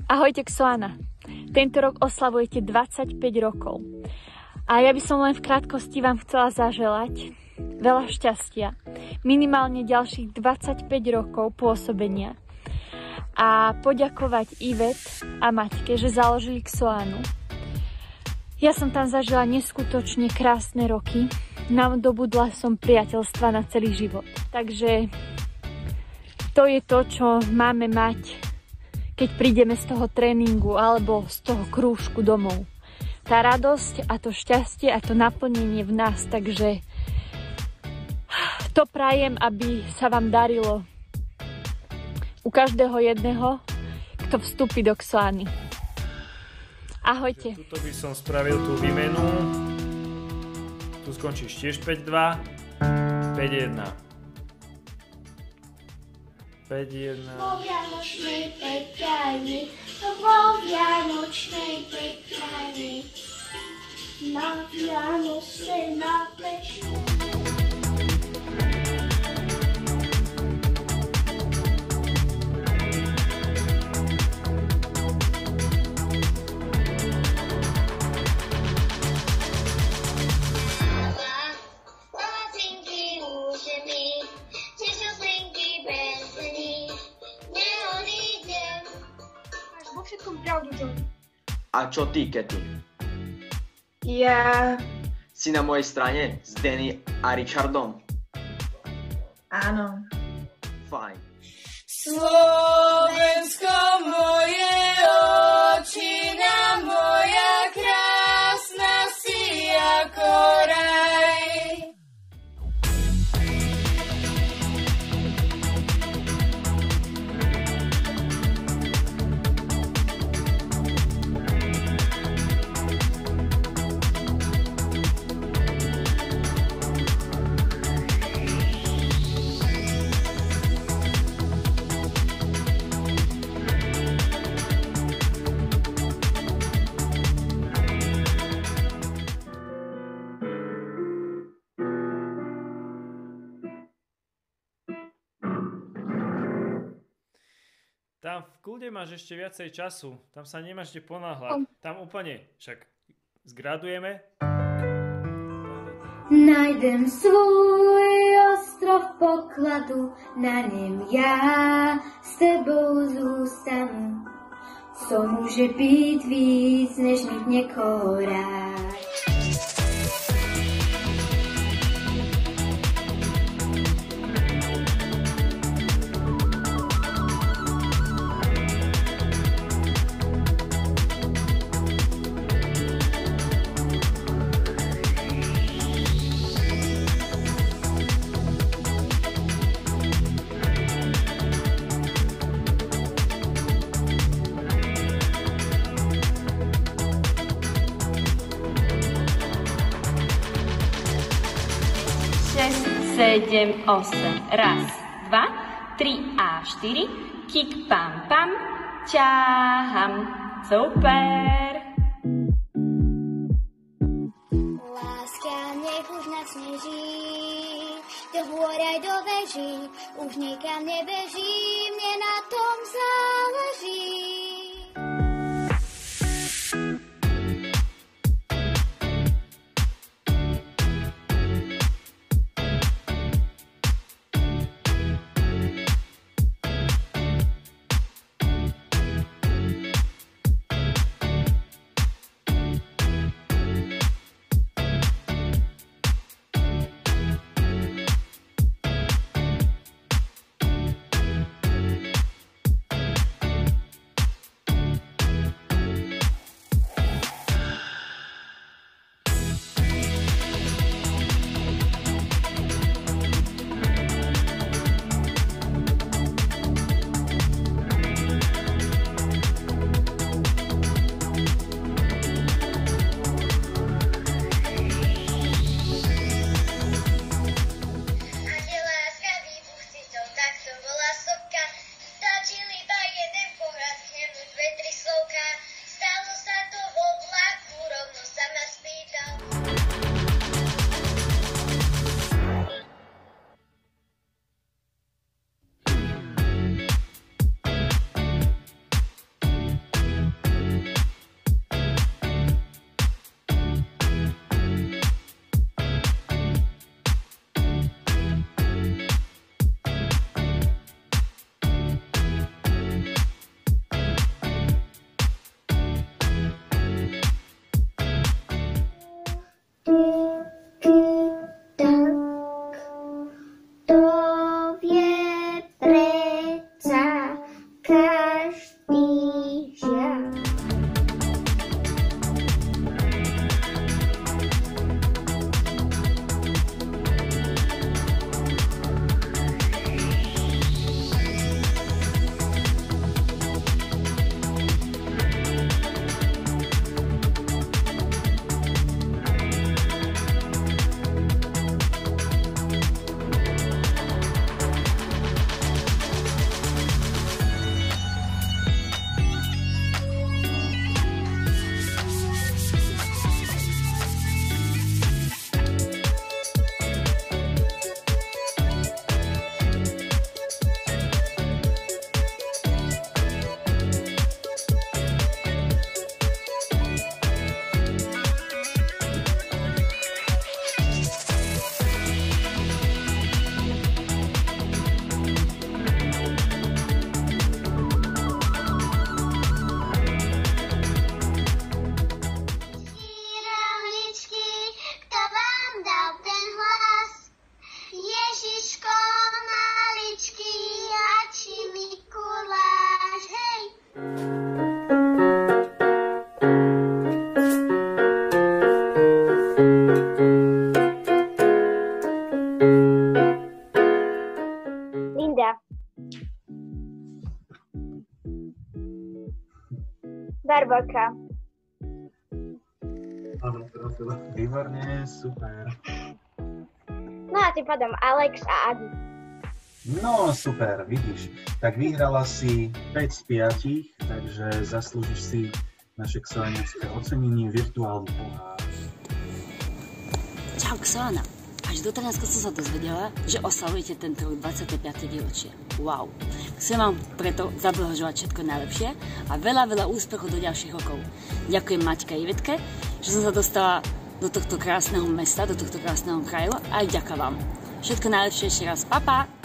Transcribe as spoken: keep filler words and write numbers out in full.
Ahojte Xoana. Tento rok oslavujete dvadsaťpäť rokov. A ja by som len v krátkosti vám chcela zaželať veľa šťastia. Minimálne ďalších dvadsaťpäť rokov pôsobenia. A poďakovať Ivet a Maťke, že založili Xoanu. Ja som tam zažila neskutočne krásne roky. Nadobudla som priateľstva na celý život. Takže to je to, čo máme mať, keď prídeme z toho tréningu alebo z toho krúžku domov. Tá radosť a to šťastie a to naplnenie v nás, takže to prajem, aby sa vám darilo u každého jedného, kto vstúpi do Xoany. Ahojte. Tuto by som spravil tú výmenu. Tu skončíš tiež päť dva, päť jedna. päť jedna. Po Vianočnej Peťani, po Vianočnej Peťani, na Vianoce na peštu. A čo ty, Katy? Ja... Si na mojej strane s Danny a Richardom? Áno. Fajn. Slovensko moje, očina moja, krásna si ako raj. Tam v kľude máš ešte viacej času. Tam sa nemáš kde ponáhľať. Tam úplne, však zgradujeme. Najdem svoj ostrov pokladu, na ňom ja s tebou zůstanu. Co môže byť víc, než mít niekoho rád. sedem, osem. Raz, dva, tri a štyri. Kik, pam, pam. Ťaham. Super. Láska, nech už nás sneží, do hôr aj do veží, už nikam nebeží, mne na tom záleží. Linda. Barborka. Áno, trafila. Výborne, super. No a tým pádom Alex a Adi. No, super, vidíš. Tak vyhrala si päť z piatich, takže zaslúžiš si naše Xoáňovské ocenenie, virtuálny pohár. Čau, Xoána. Až do Talianska som sa dozvedela, že oslavujete tento rok dvadsiate piate výročie. Wow. Chcem vám preto zablahoželať všetko najlepšie a veľa, veľa úspechov do ďalších rokov. Ďakujem Maťka a Ivetke, že som sa dostala do tohto krásneho mesta, do tohto krásneho kraju a aj ďakujem vám. Všetko najlepšie ešte raz. Pa, pa!